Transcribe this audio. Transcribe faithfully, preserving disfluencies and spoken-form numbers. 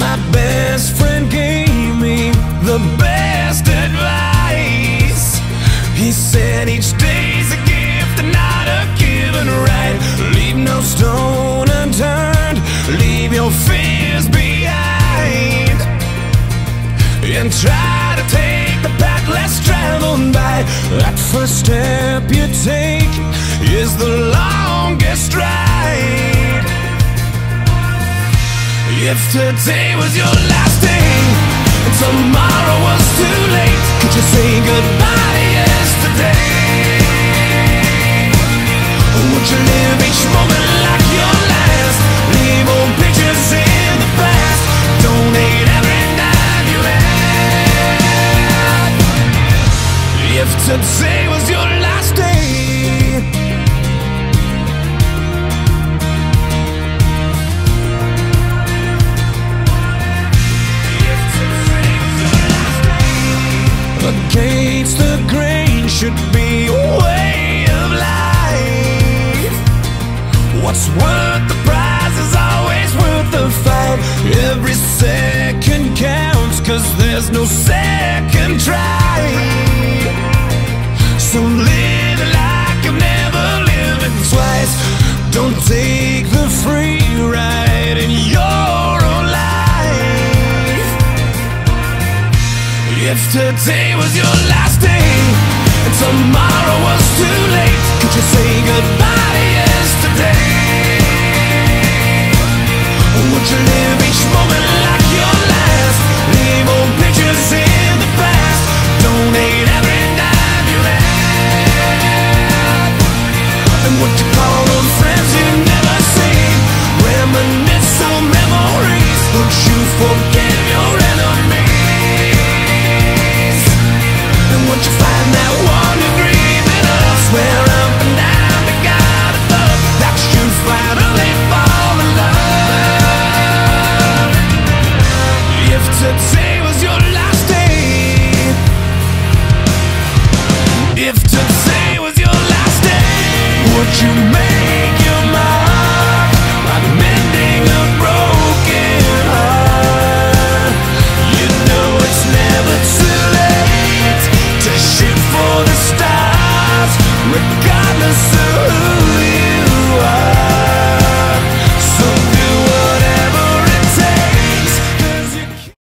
My best friend gave me the best advice. He said each day's a gift and not a given right. Leave no stone unturned, leave your fears behind, and try to take the path less traveled by. That first step you take is the longest ride. If today was your last day and tomorrow was too late, could you say goodbye to yesterday? Would you live each moment like your last? Leave old pictures in the past. Donate every dime you had. If today was your last day, against the grain should be a way of life. What's worth the prize is always worth the fight. Every second counts, cause there's no second try. So live like you've never lived it twice. Don't take the free ride in your own life. If today was your last day and tomorrow was too late, could you say